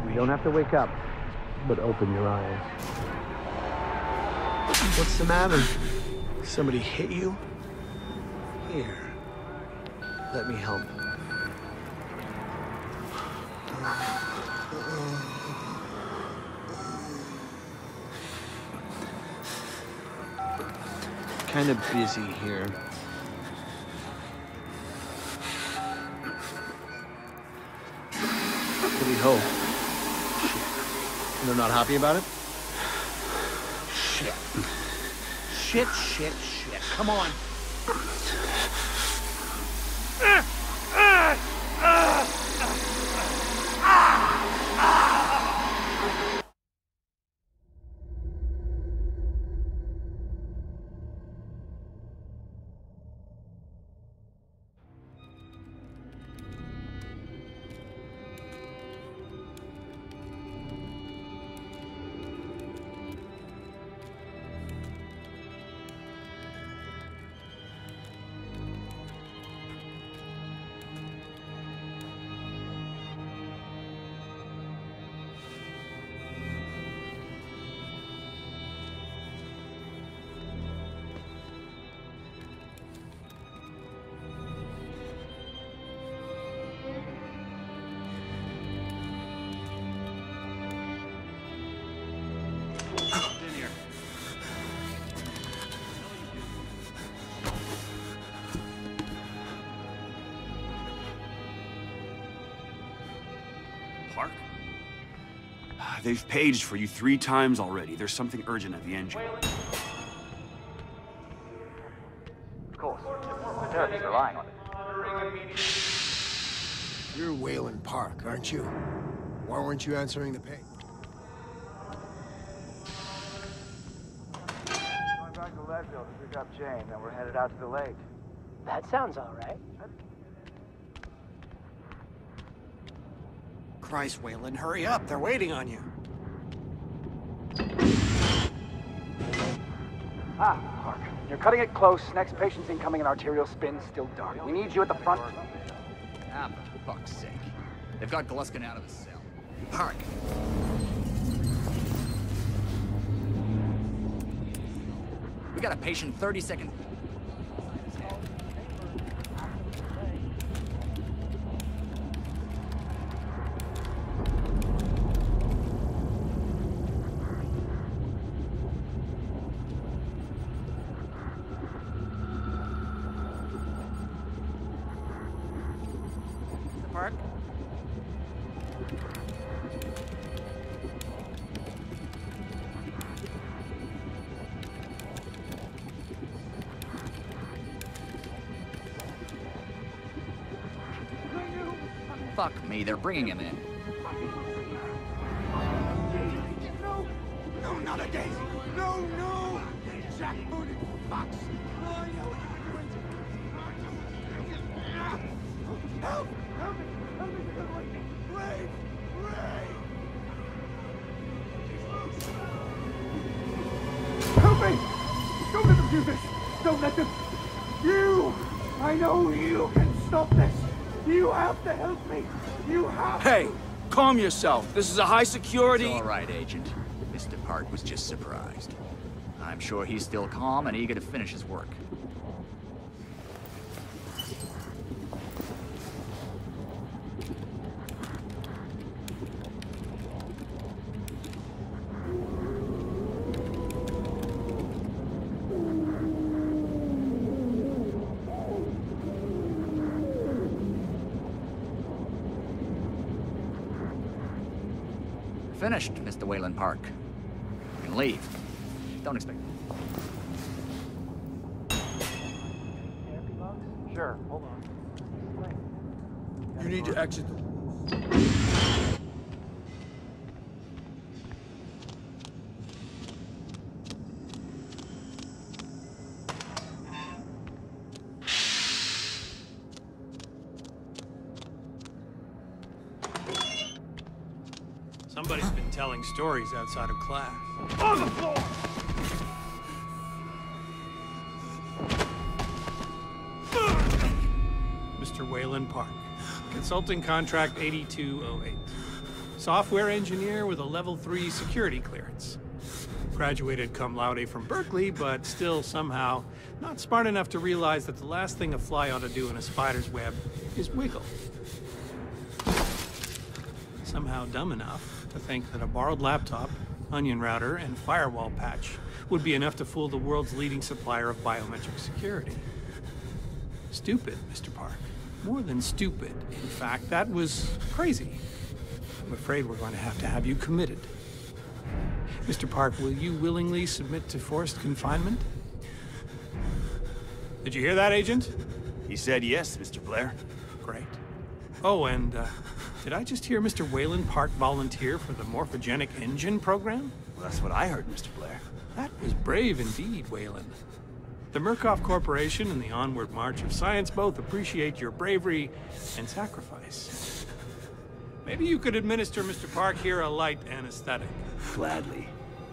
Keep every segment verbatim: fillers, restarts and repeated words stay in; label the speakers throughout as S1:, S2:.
S1: You don't have to wake up, but open your eyes.
S2: What's the matter? Somebody hit you? Here. Let me help. Kind of busy here. What do we hope? Shit. They're not happy about it?
S1: Shit. Shit, shit, shit. Come on.
S3: Park? They've paged for you three times already. There's something urgent at the engine.
S4: Of course. Therapy's relying on it.
S2: You're Wayland Park, aren't you? Why weren't you answering the ping?
S4: Going back to Leadville to pick up Jane, then we're headed out to the lake.
S5: That sounds all right.
S2: Christ, Wayland, hurry up. They're waiting on you.
S4: Ah, Park. You're cutting it close. Next patient's incoming and arterial spin still dark. We need you at the front.
S6: Ah, for fuck's sake. They've got Gluskin out of his cell. Park. We got a patient thirty seconds. Park? Fuck me, they're bringing him in.
S2: No! No, not a daisy! No, no! Jackbooted fox! Oh, I know what you're doing. Help! Help me! Help me! Help me! Ray! Ray! Help me! Don't let them do this! Don't let them... You! I know you can stop this! You have to help me! You have
S7: Hey!
S2: to!
S7: Calm yourself. This is a high security...
S6: It's all right, Agent. Mister Park was just surprised. I'm sure he's still calm and eager to finish his work. Finished, Mister Wayland Park. You can leave. Don't expect it.
S4: Sure, hold on.
S7: You need to exit the...
S8: Somebody's been telling stories outside of class.
S7: On the floor!
S8: Mister Wayland Park. Consulting contract eighty-two oh eight. Software engineer with a level three security clearance. Graduated cum laude from Berkeley, but still somehow not smart enough to realize that the last thing a fly ought to do in a spider's web is wiggle. Somehow dumb enough to think that a borrowed laptop, onion router, and firewall patch would be enough to fool the world's leading supplier of biometric security. Stupid, Mister Park. More than stupid. In fact, that was crazy. I'm afraid we're going to have to have you committed. Mister Park, will you willingly submit to forced confinement? Did you hear that, Agent?
S3: He said yes, Mister Blair.
S8: Great. Oh, and uh, did I just hear Mister Wayland Park volunteer for the Morphogenic Engine program?
S3: Well, that's what I heard, Mister Blair.
S8: That was brave indeed, Wayland. The Murkoff Corporation and the Onward March of Science both appreciate your bravery and sacrifice. Maybe you could administer Mister Park here a light anesthetic.
S3: Gladly.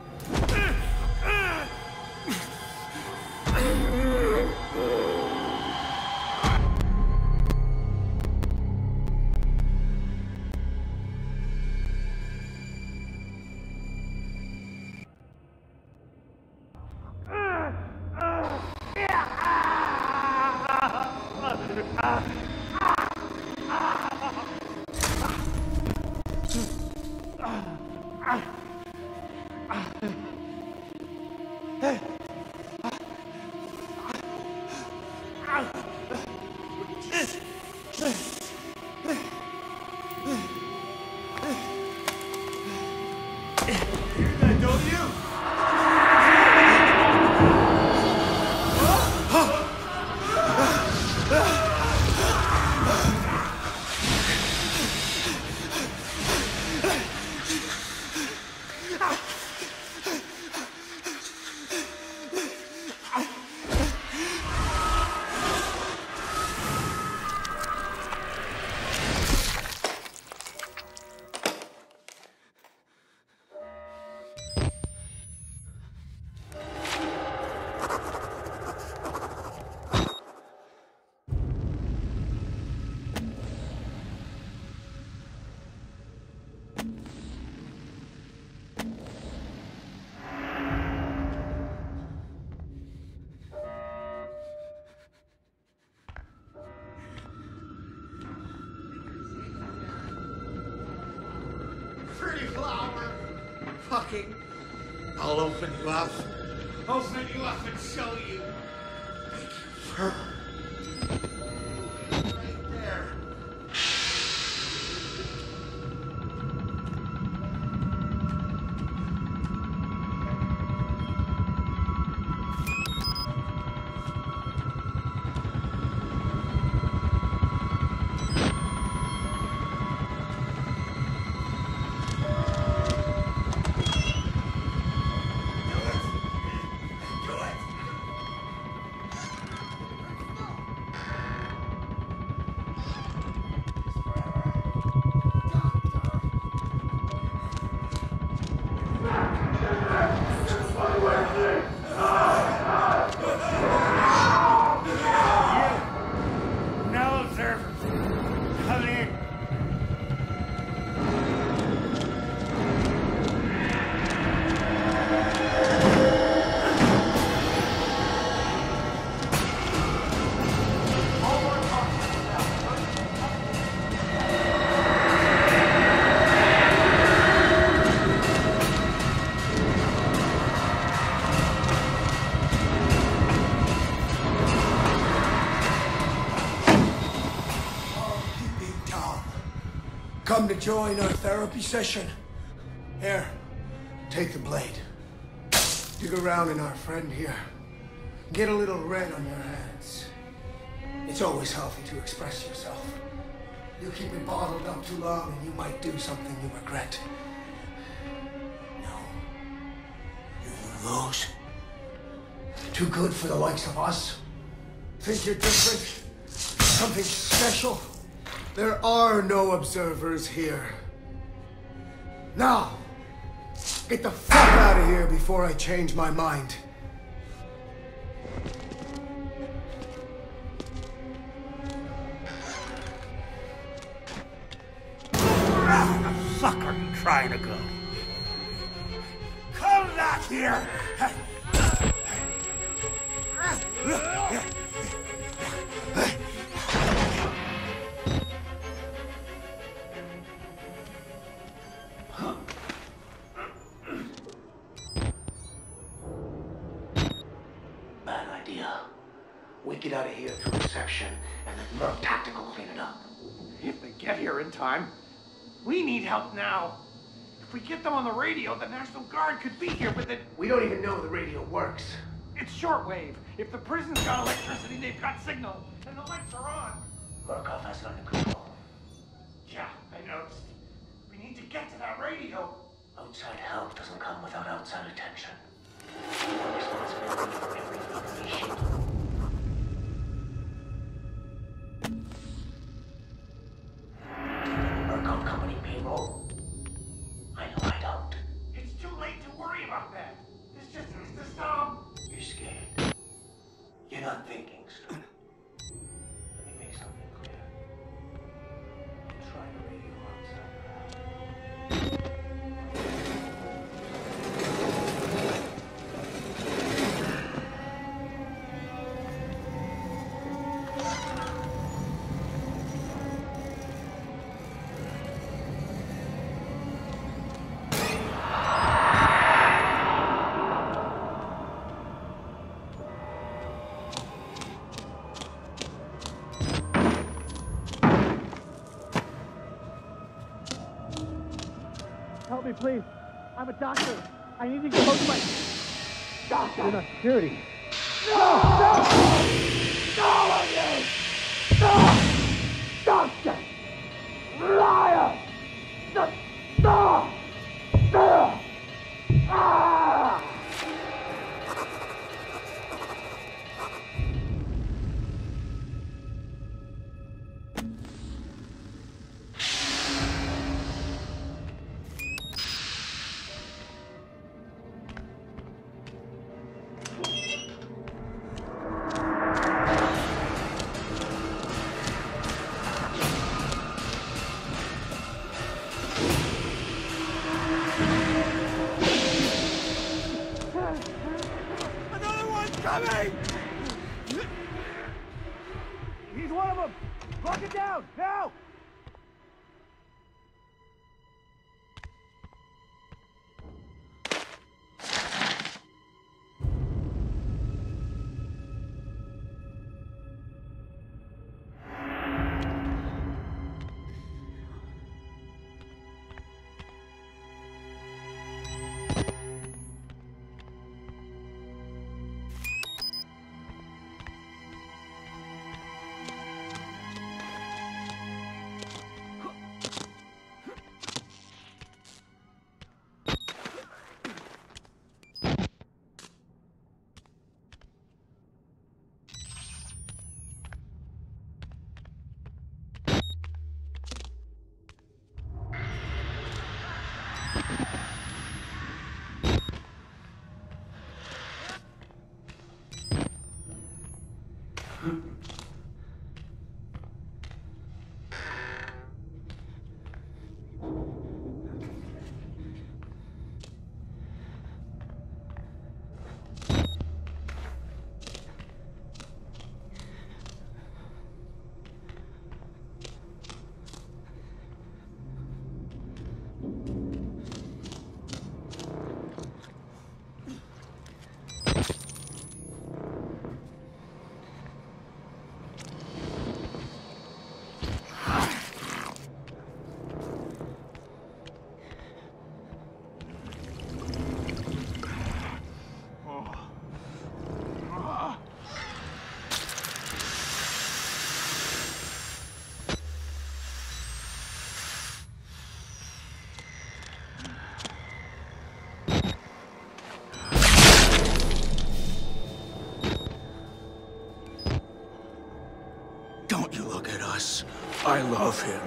S2: Pretty flower. Fucking. I'll open you up. Open you up and show you. Make you fur. Right there.
S9: Come to join our therapy session? Here, take the blade. Dig around in our friend here. Get a little red on your hands. It's always healthy to express yourself. You keep it bottled up too long and you might do something you regret. No. You lose. Too good for the likes of us? Think you're different? Something special? There are no observers here. Now, get the fuck out of here before I change my mind.
S1: Sucker!
S9: trying to go? Come back here!
S1: Bad idea. We get out of here through reception, and then Merc Tactical will clean it up.
S7: If they get here in time. We need help now. If we get them on the radio, the National Guard could be here, but then
S1: We don't even know the radio works.
S7: it's shortwave. If the prison's got electricity, they've got signal, and the lights are on.
S1: Murkoff has it under control.
S7: Yeah, I noticed. We need to get to that radio.
S1: Outside help doesn't come without outside attention. Responsibility for every fucking issue. Murkoff Company payroll? I know I don't.
S7: It's too late to worry about that. This just needs to stop.
S1: You're scared. You're not thinking straight. Let me make something clear. Try the radio outside.
S4: Help me, please. I'm a doctor. I need to get home to my... Doctor! You're not security. No! No! No! No! Doctor! Liar! No! No! No! Ah!
S2: Another one's coming!
S4: He's one of them! Lock it down, now!
S9: Don't you look at us. I love him.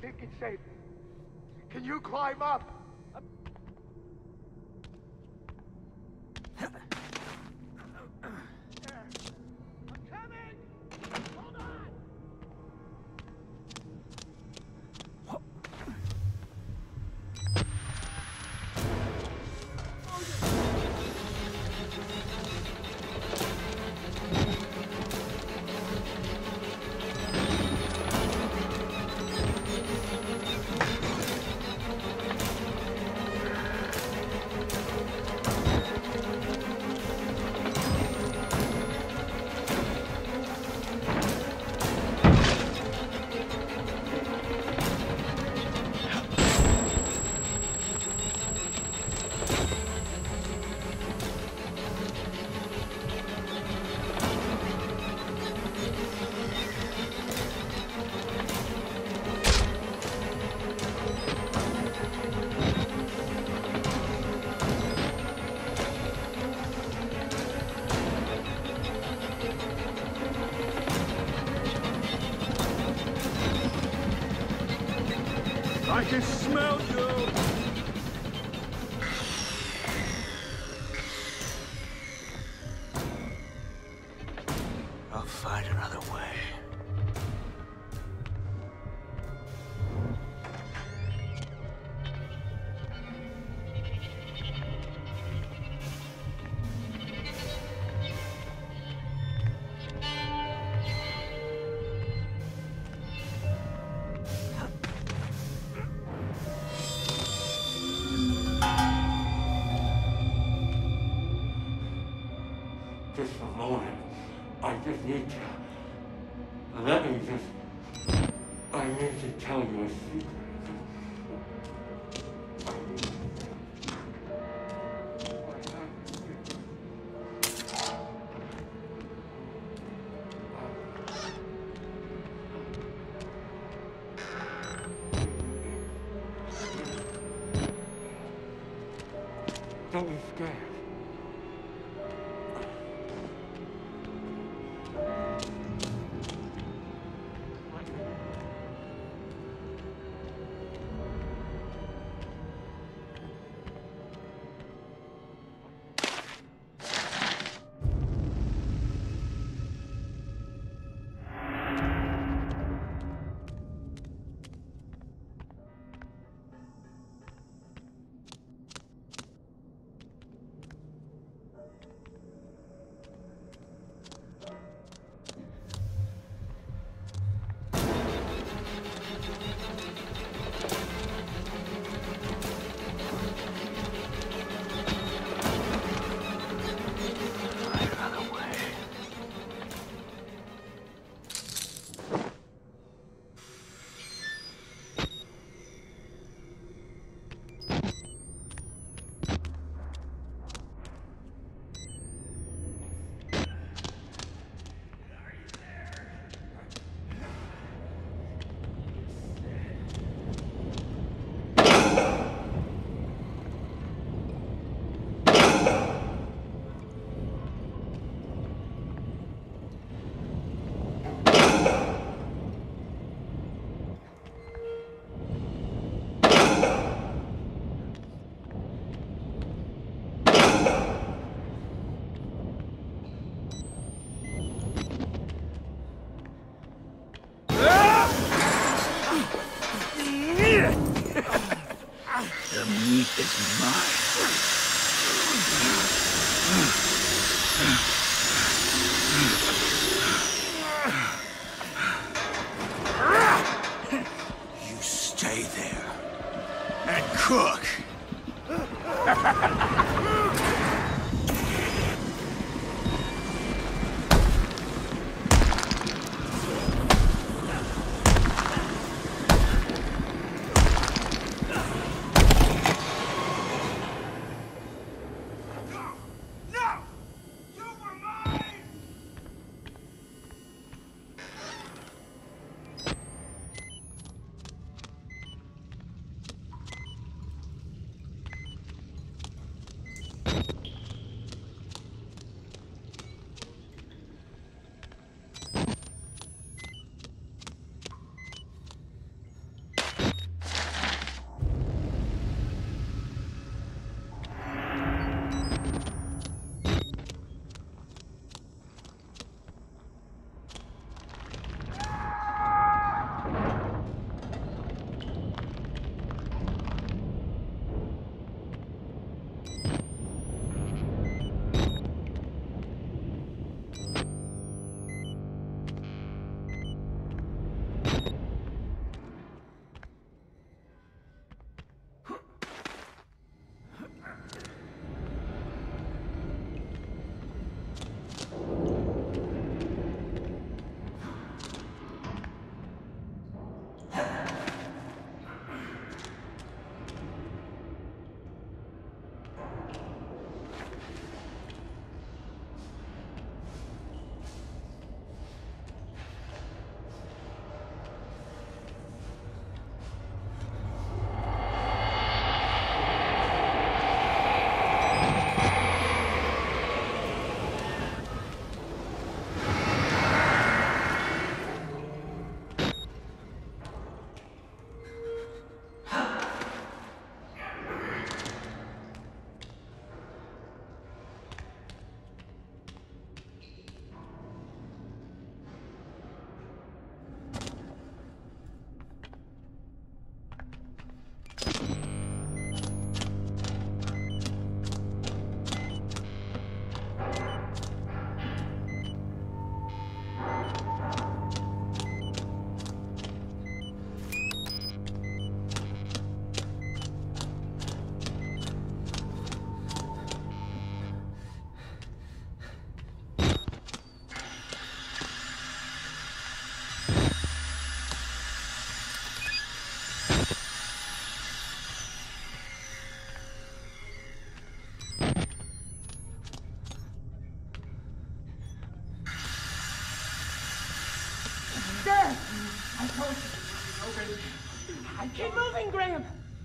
S2: think it's safe. Can you climb up?
S10: I can smell you!
S1: I'll find another way.
S11: Just a moment. I just need to... Let me just... I need to tell you a secret. Don't be scared.
S7: Keep moving, Graham!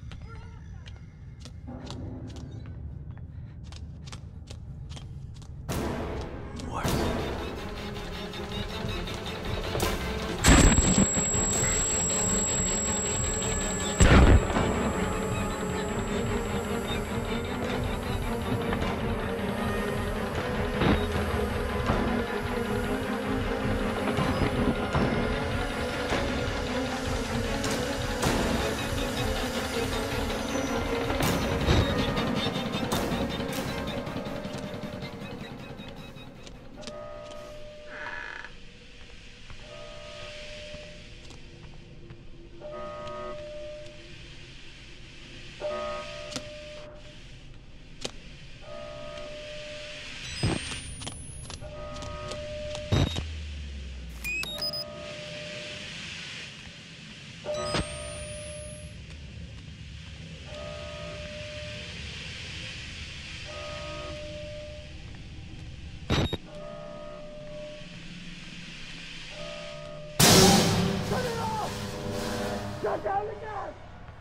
S2: Shut down the gas!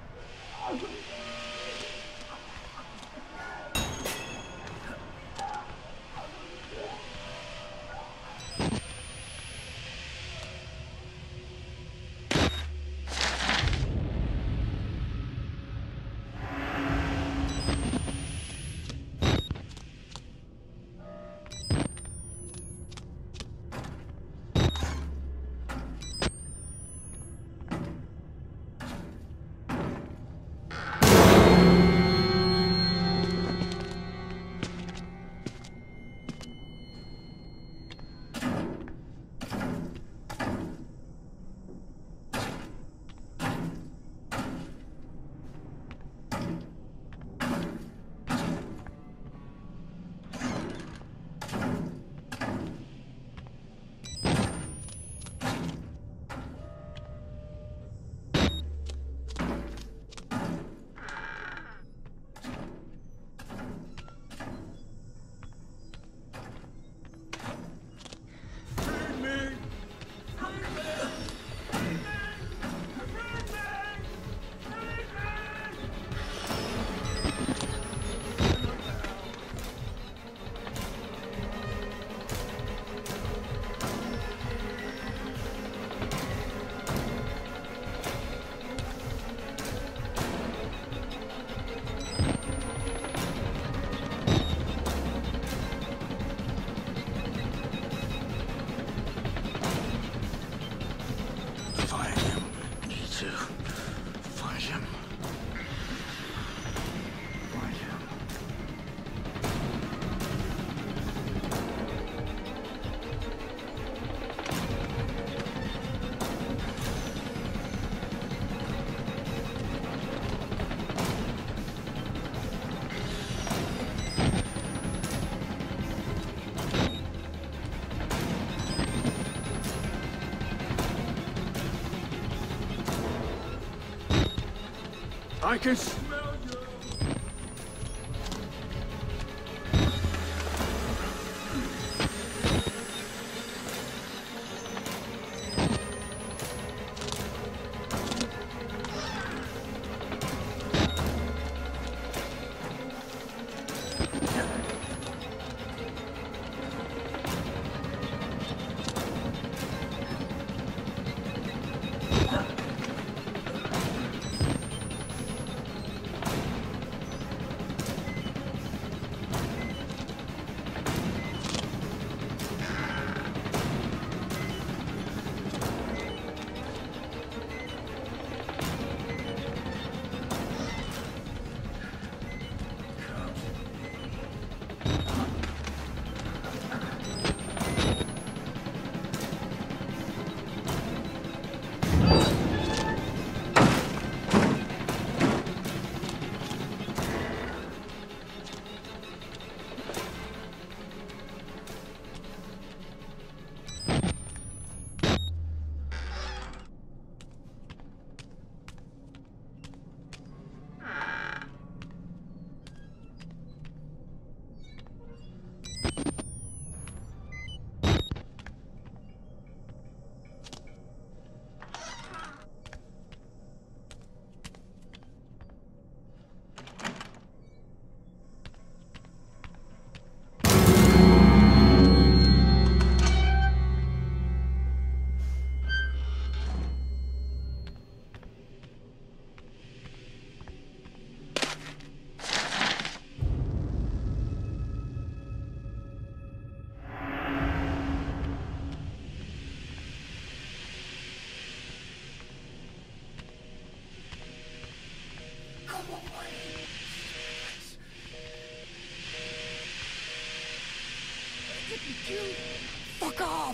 S10: I can smell you!
S2: be killed. Fuck off!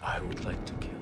S11: I would like to kill.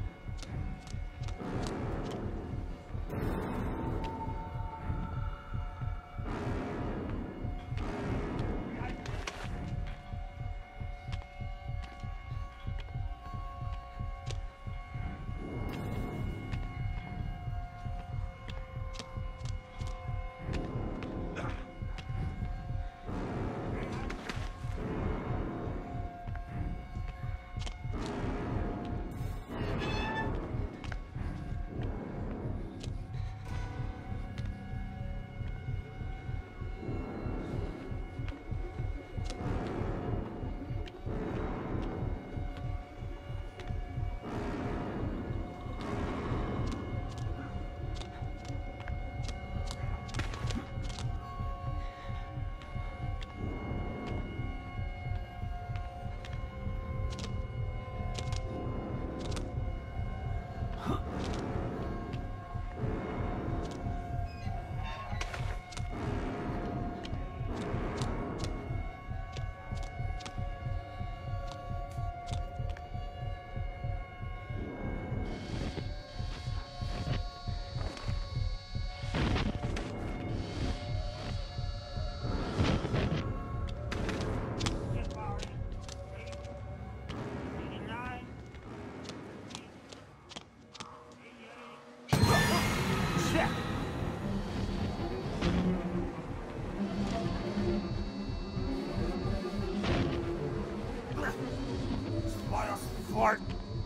S2: Fart.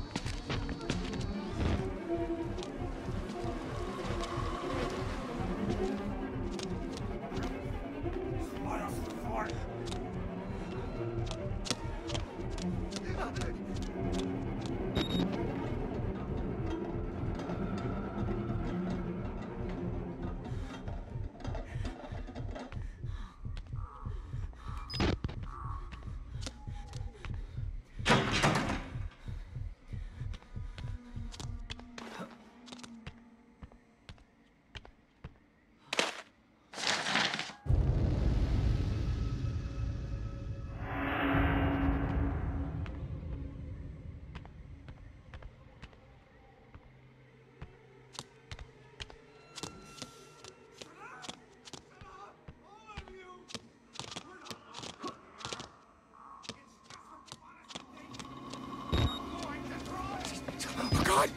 S2: Fart. God!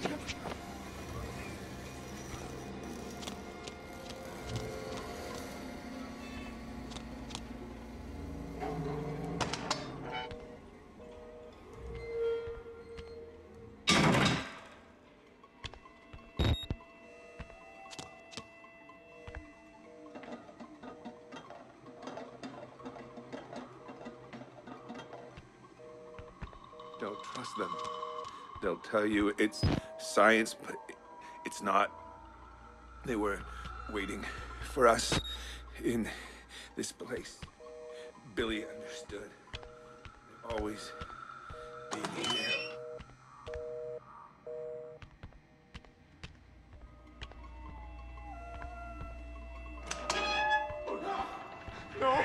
S12: Don't trust them. They'll tell you it's science, but it's not. They were waiting for us in this place. Billy understood. They've always been here.
S2: No!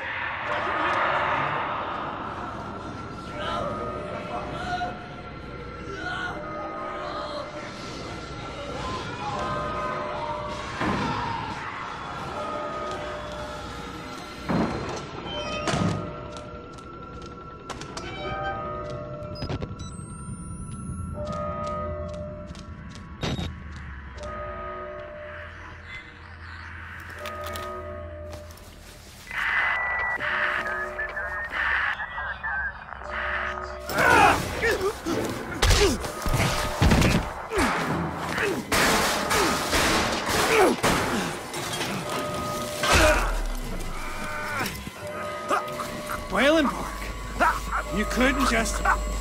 S8: Wayland Park. You couldn't just...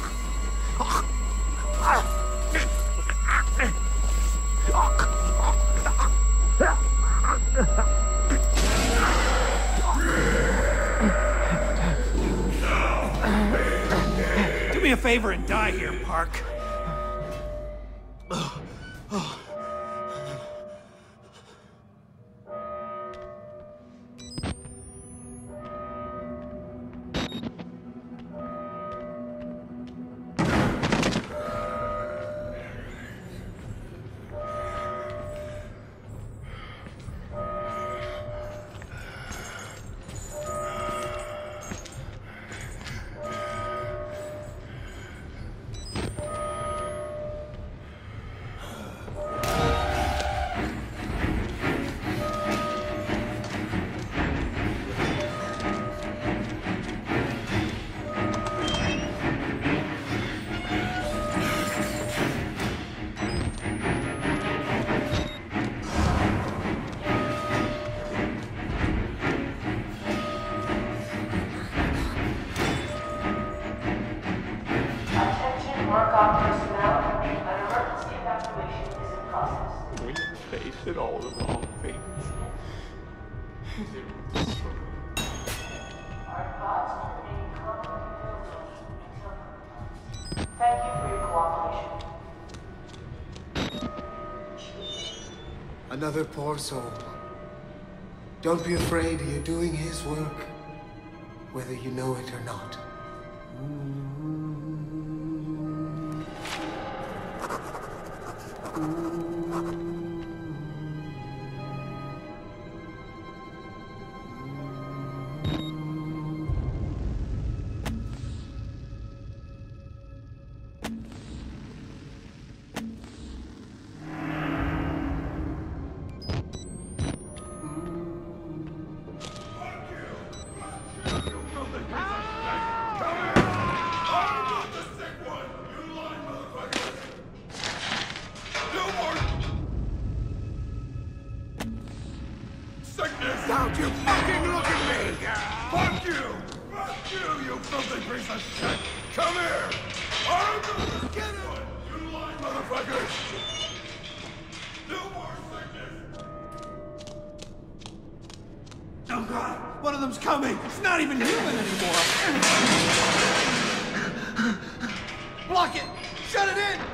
S8: Do me a favor and die here, Park.
S13: Murkoff personnel, an emergency evacuation is in process.
S11: We never faced all the wrong things.
S13: Our thoughts remain confident. Thank you for your cooperation.
S9: Another poor soul. Don't be afraid, you're doing his work, whether you know it or not.
S2: Don't you fucking look at me! Fuck you! Fuck you, you filthy piece of shit! Come here! I'm gonna get it! You lying motherfuckers! No more sickness!
S7: Oh god, one of them's coming! It's not even human anymore! Block it! Shut it in!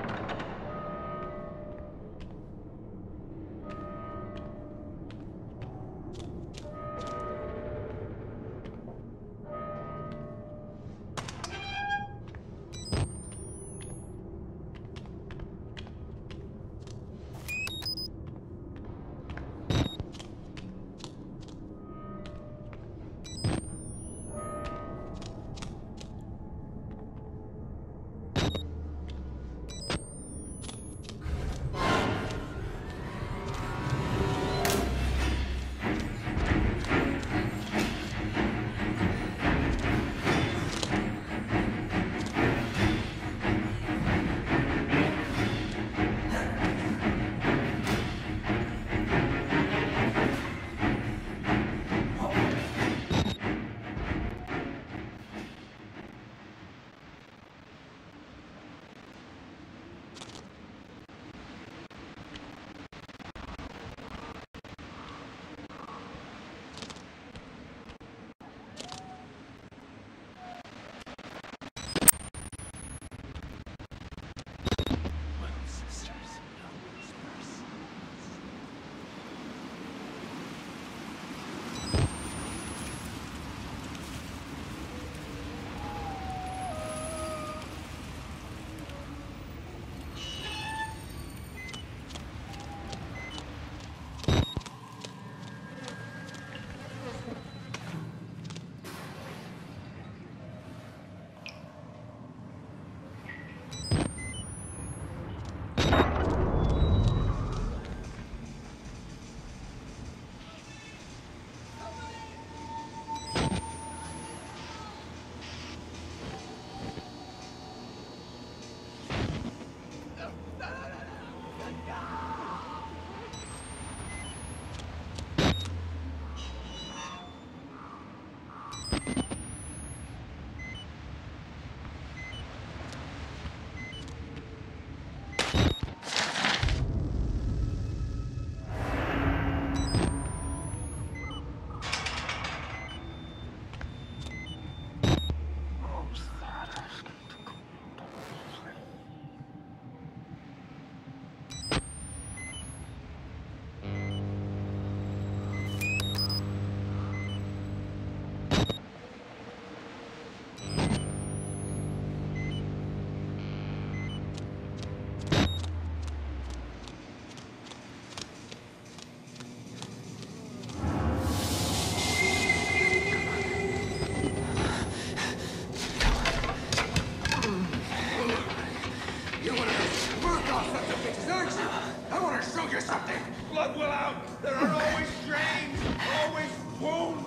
S2: Blood will out! There are always drains! Always wounds!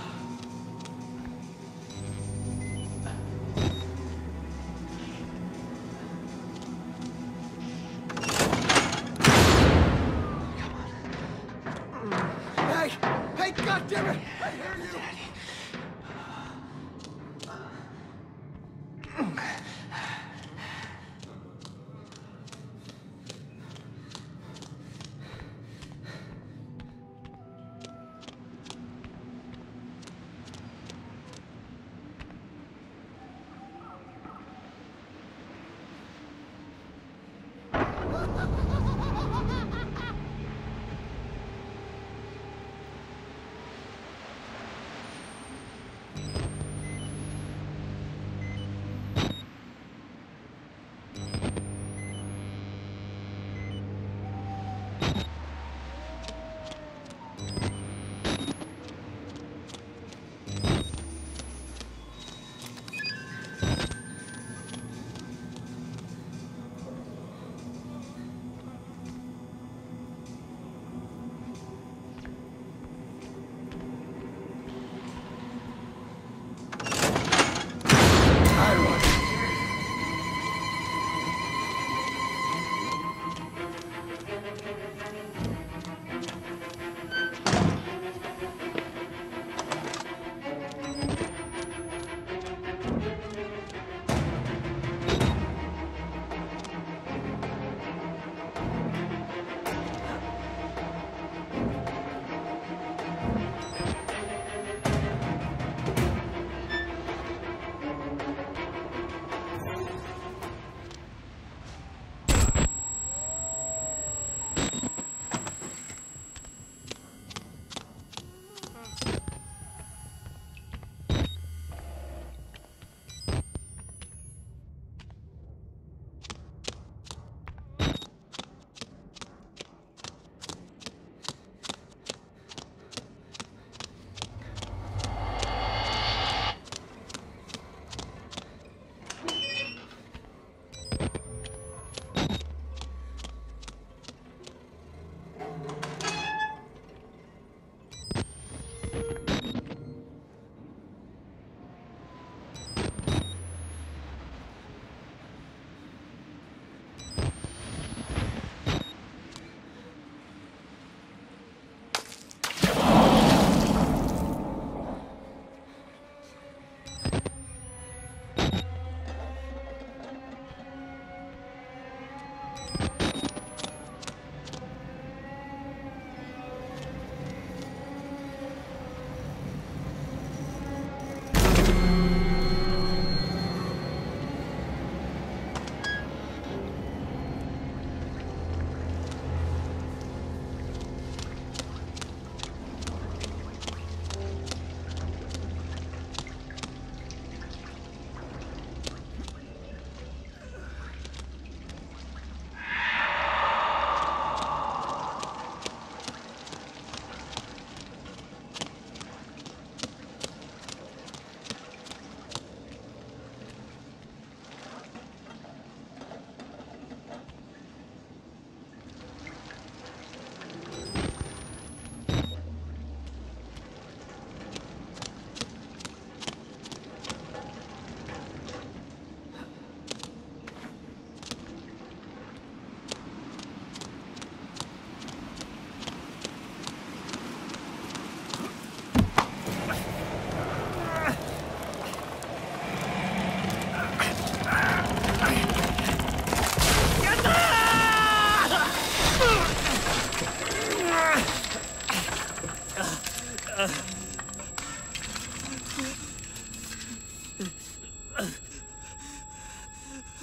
S9: Hey! Hey, goddammit! I hear you!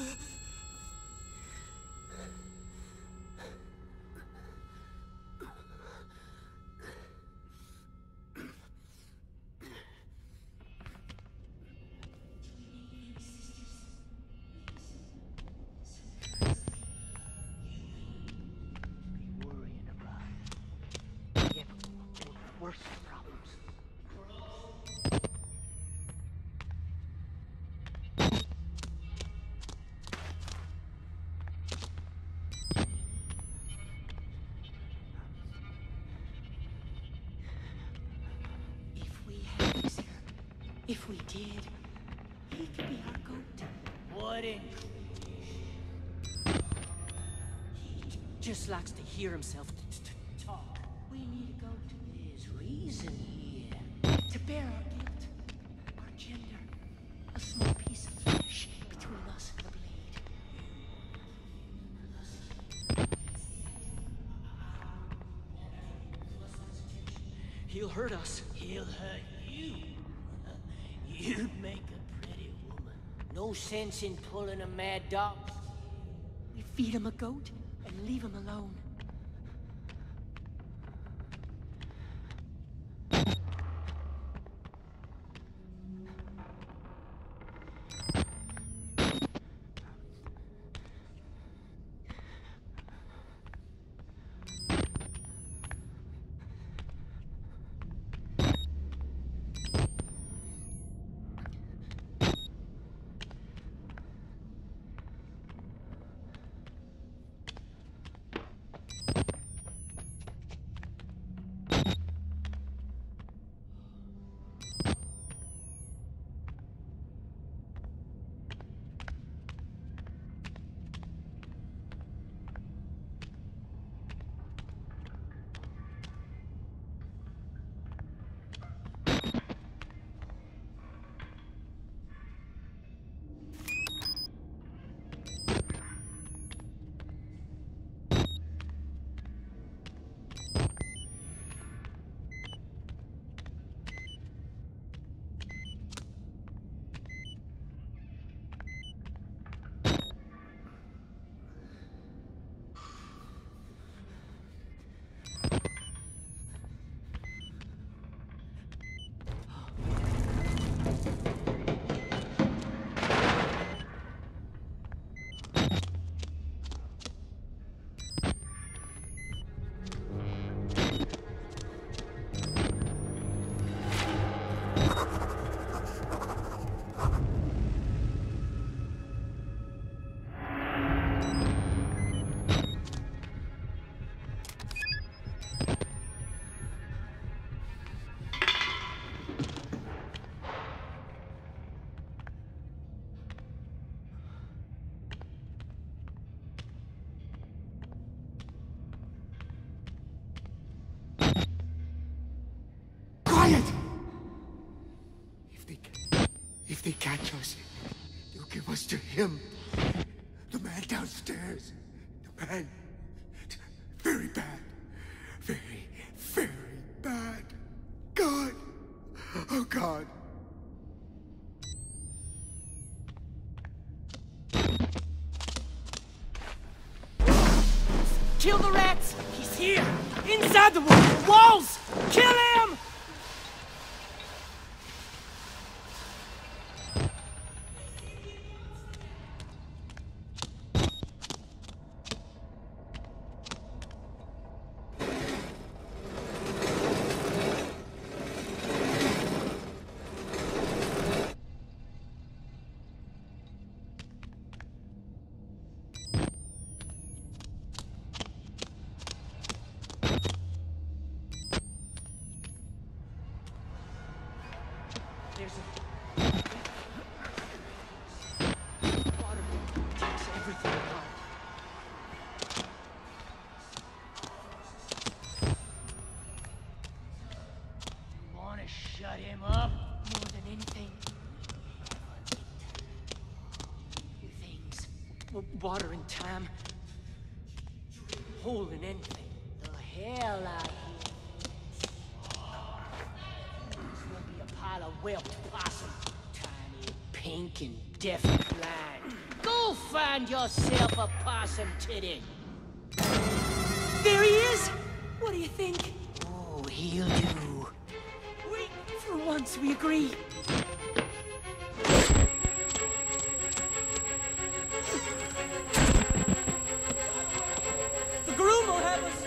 S5: Worse problems.
S14: If we had him, sir, if we did, he could be our goat.
S5: What in?
S14: He just likes to hear himself t -t -t talk. We need a goat. There's reason here to bear our guilt, our gender, a small piece of flesh between us and the blade. He'll hurt us.
S5: He'll hurt you. You'd make a pretty woman. No sense in pulling a mad dog.
S14: We feed him a goat and leave him alone.
S9: If they catch us, they'll give us to him. The man downstairs. The man. Very bad. Very, very bad. God. Oh, God.
S14: Kill the rats! He's here! Inside the wall! Walls! Kill him! There's a... Water takes everything apart.
S5: You want to shut him up?
S14: More than anything. Things. W water and time. Holding anything.
S5: The hell out here. Pile of whelped possum. Tiny, pink, and deaf and blind. Go find yourself a possum titty.
S14: There he is! What do you think?
S5: Oh, he'll do.
S14: We, for once, we agree. The groom will have us.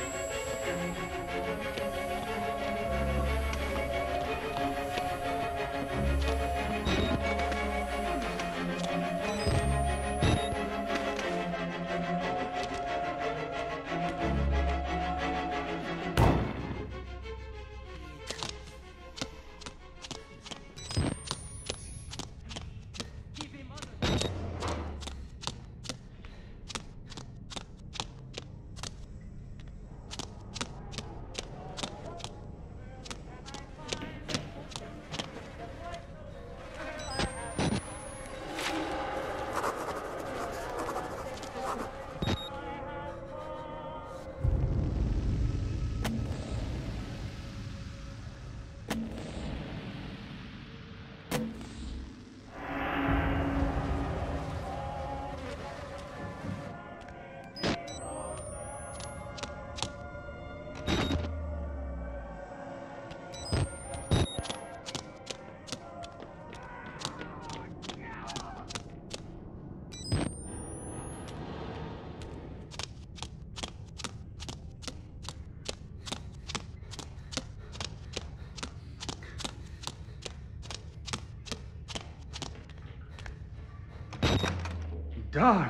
S10: Darling.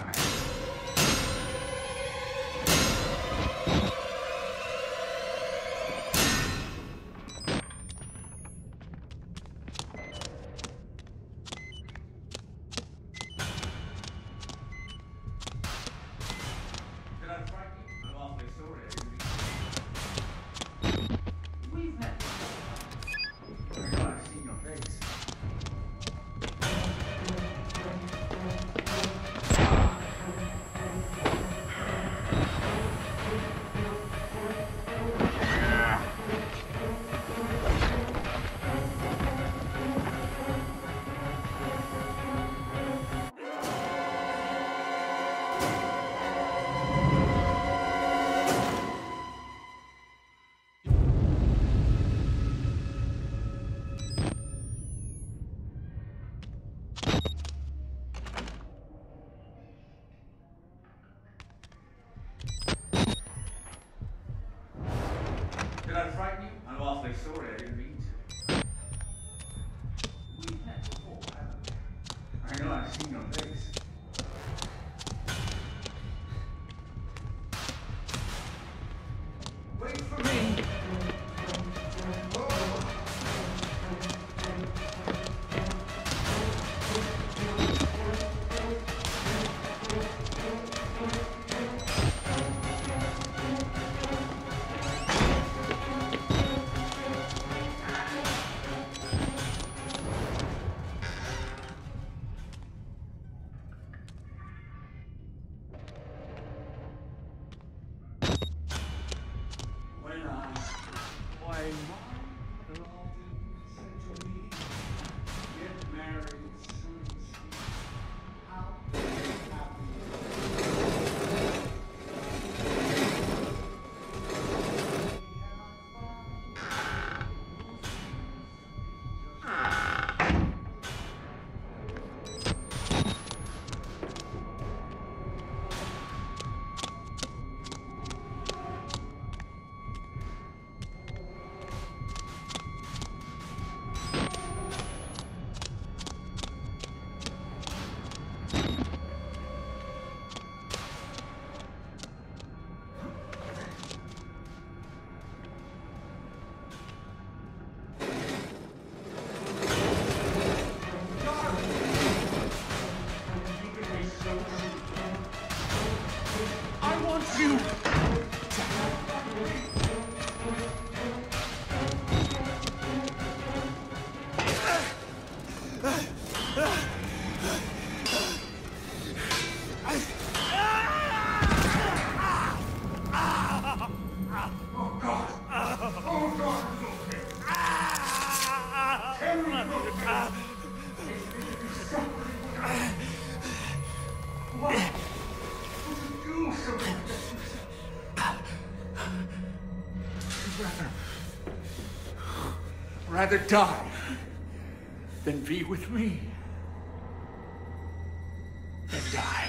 S11: Did I frighten you? I'm awfully sorry, I didn't mean to. We've met before, haven't we? I know I've seen your face. Wait for me!
S2: What? Would you do something? Rather... rather die than be with me. Than die.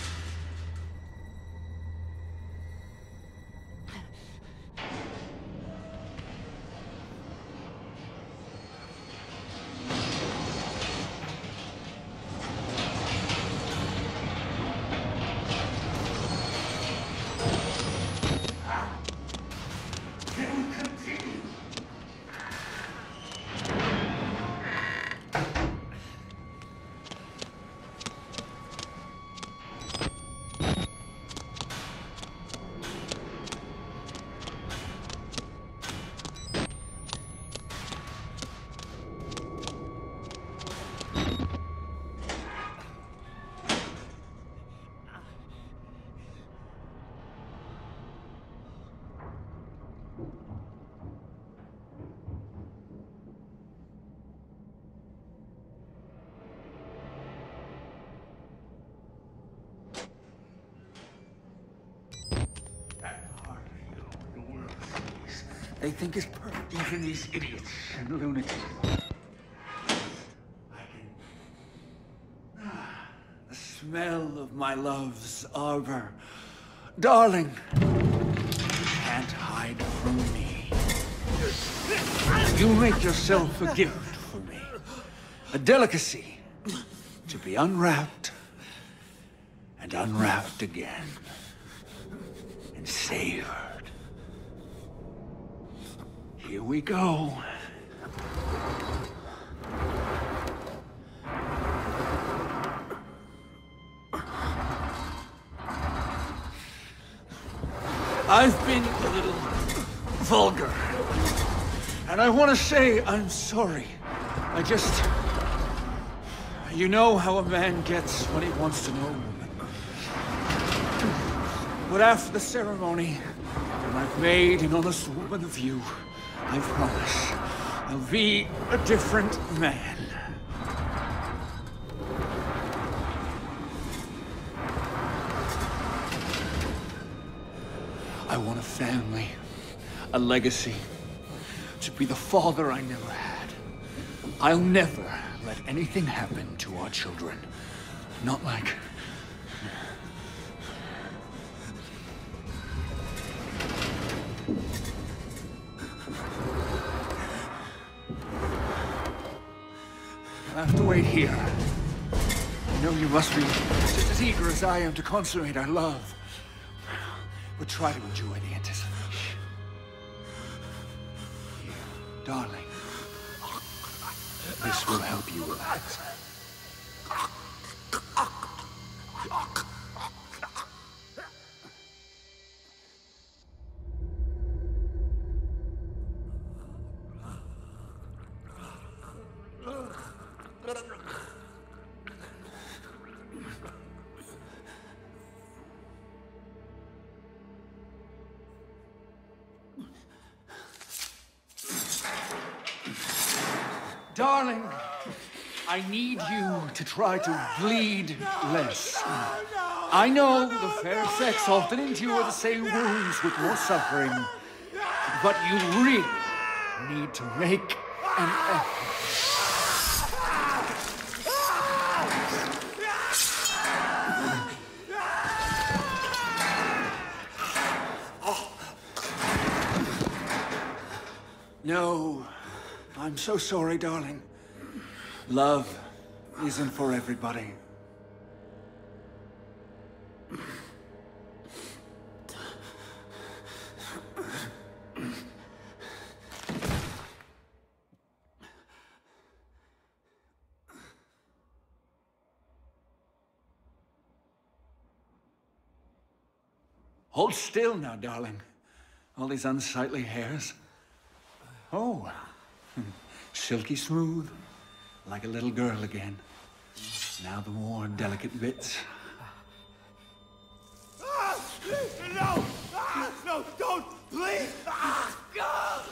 S2: They think it's perfect, even these idiots and lunatics. I can... Ah, the smell of my love's arbor. Darling, you can't hide from me. You make yourself a gift for me. A delicacy to be unwrapped and unwrapped again. And savored. Here we go. I've been a little vulgar. And I want to say I'm sorry. I just... You know how a man gets when he wants to know a woman. But after the ceremony, when I've made an honest woman of you, I promise I'll be a different man. I want a family, a legacy, to be the father I never had. I'll never let anything happen to our children. Not like... I'll have to wait here. I know you must be just as eager as I am to consummate our love. But try to enjoy the anticipation. Here, darling. This will help you relax. Darling, I need you to try to bleed less. I know the fair sex often endure the same wounds with more suffering, but you really need to make an effort. No, I'm so sorry, darling. Love isn't for everybody. Hold still now, darling. All these unsightly hairs. Oh, silky smooth, like a little girl again. Now the more delicate bits. Ah, no! Ah, no, don't! Please! Ah, God!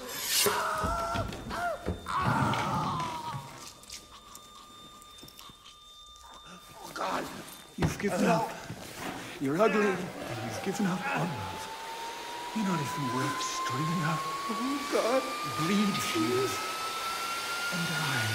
S9: Oh, God.
S2: You've given up. You're ugly, and you've given up on love. You're not even worth stringing up. Oh, God. Bleed here. And die.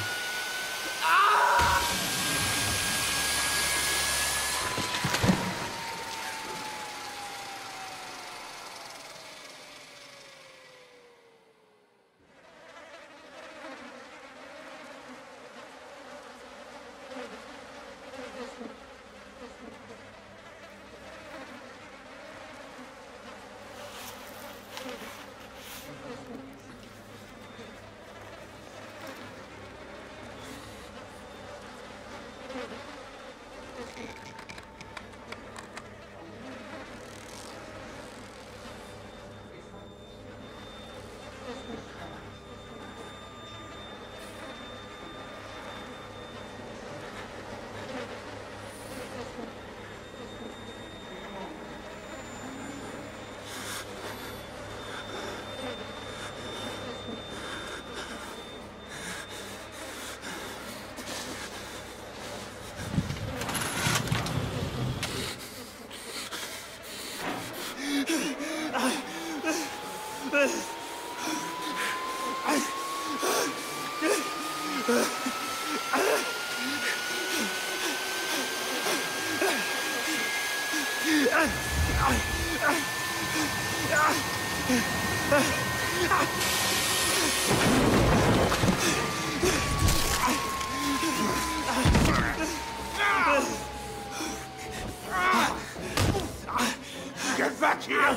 S2: Get back here!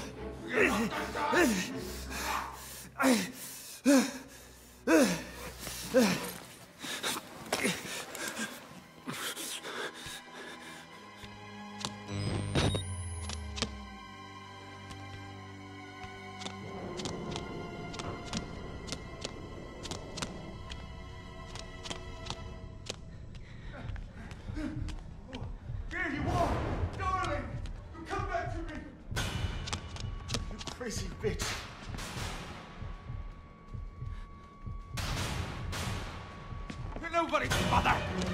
S2: Here you are! Darling! You come back to me! You crazy bitch! You're nobody's mother!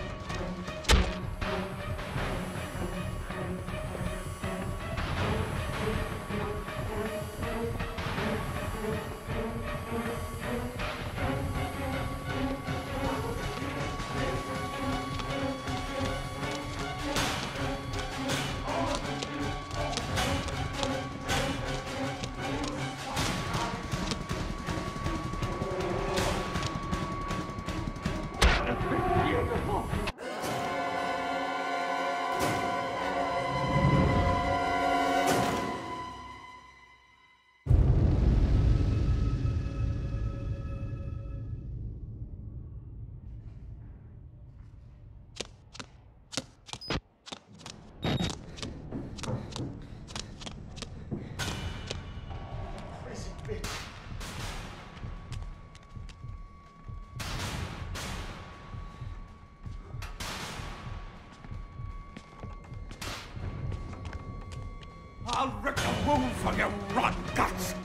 S2: I'll rip the wound from your rotten guts!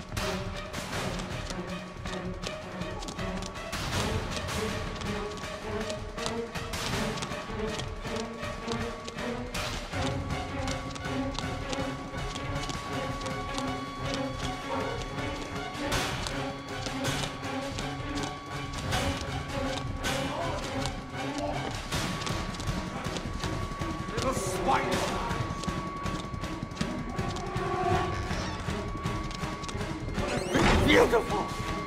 S2: Little spider! Beautiful!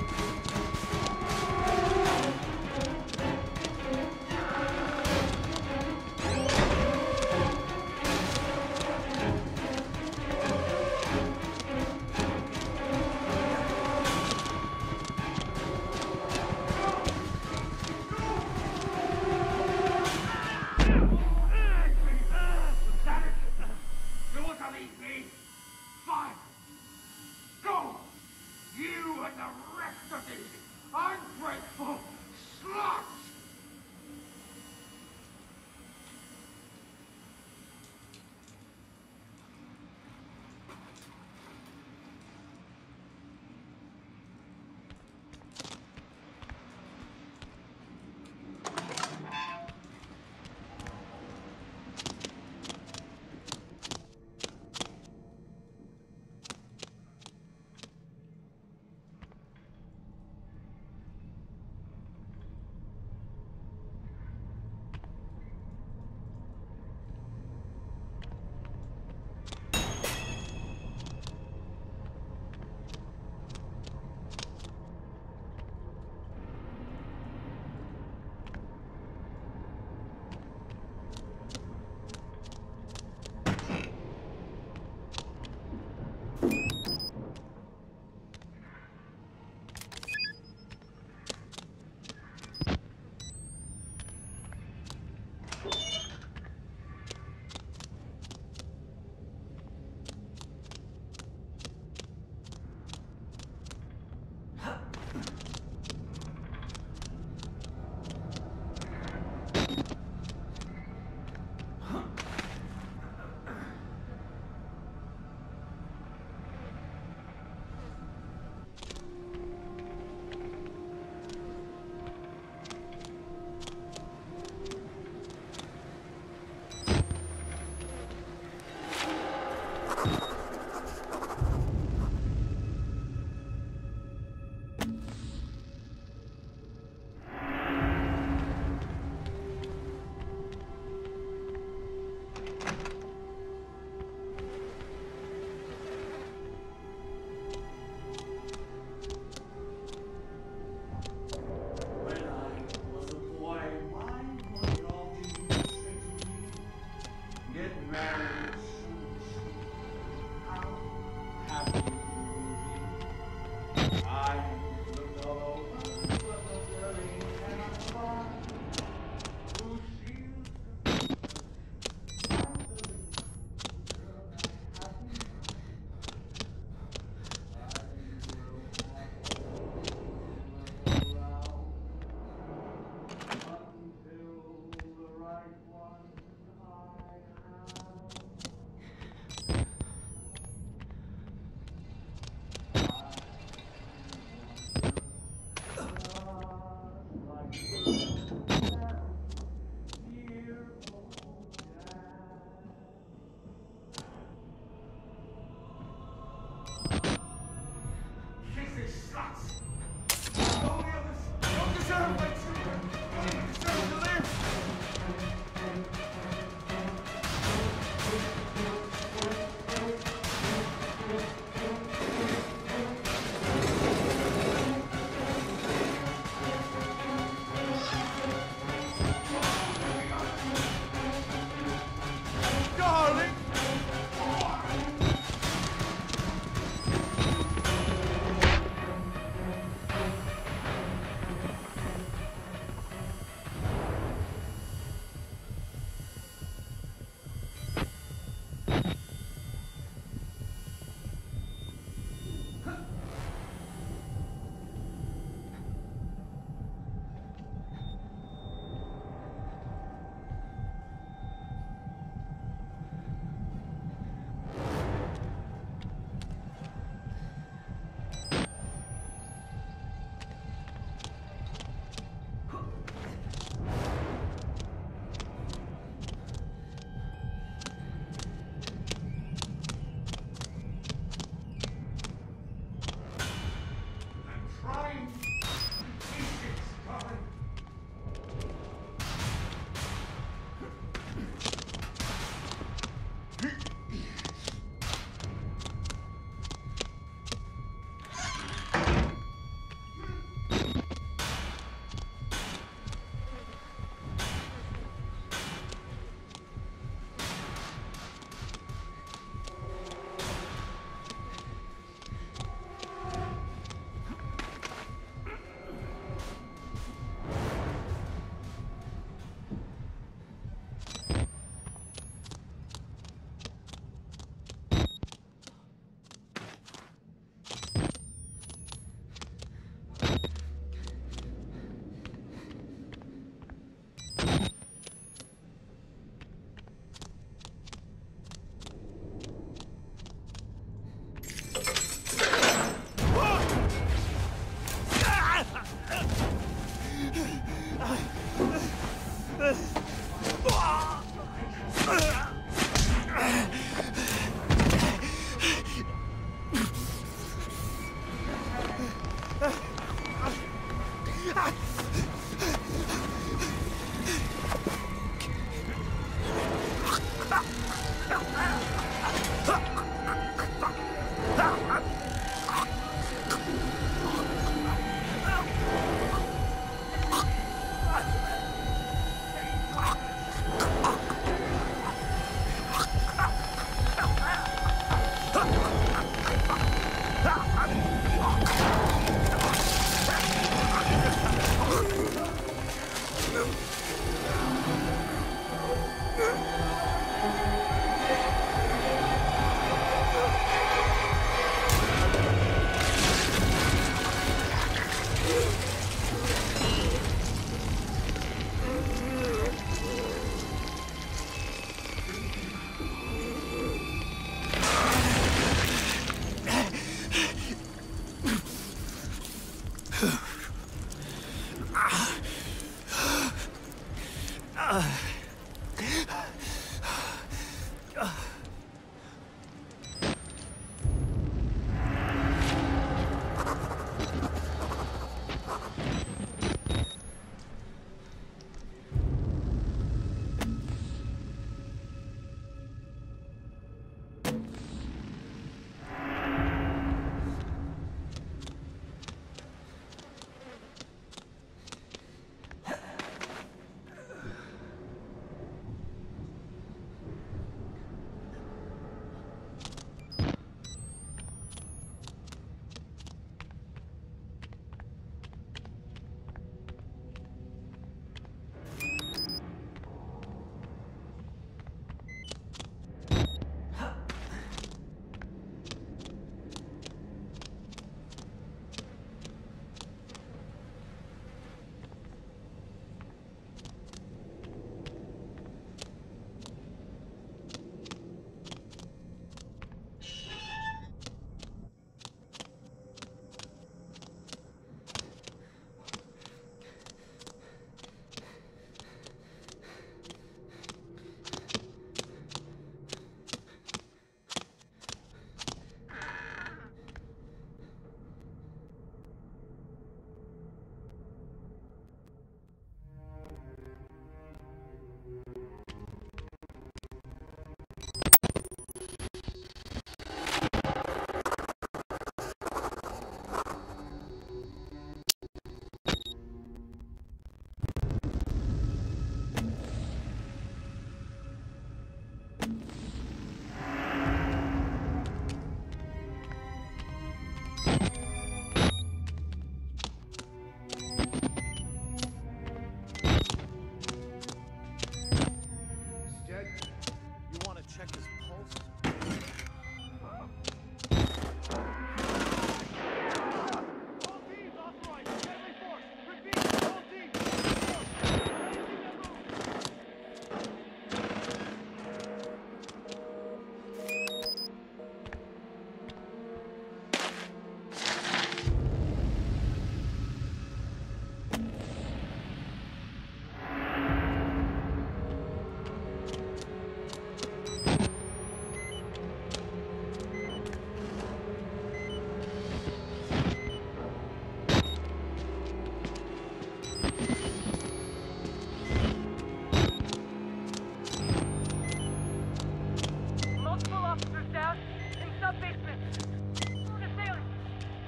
S2: You want to leave me? Fine! Go! You and the rest of these ungrateful sluts!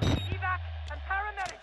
S2: Evac and paramedics!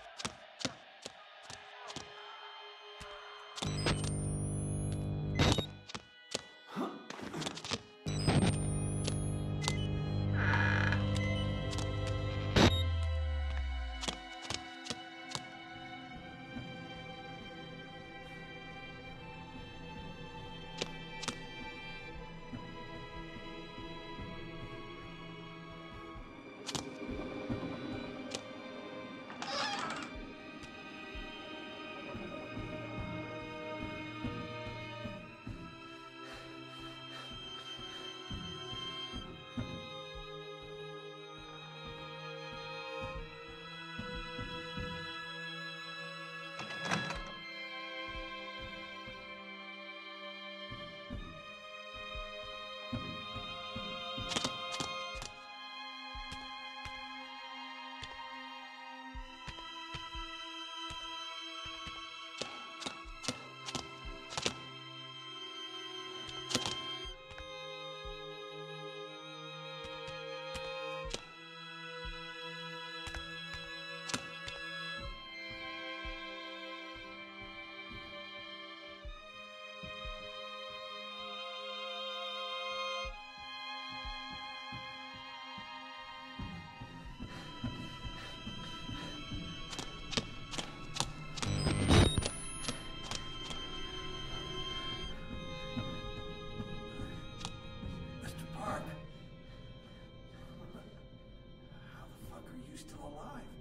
S9: Still alive.